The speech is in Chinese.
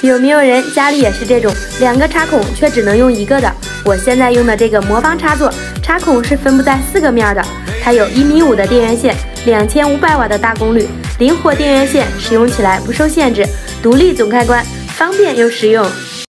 有没有人家里也是这种2个插孔却只能用1个的？我现在用的这个魔方插座，插孔是分布在4个面的，它有1.5米的电源线，2500瓦的大功率，灵活电源线，使用起来不受限制，独立总开关，方便又实用。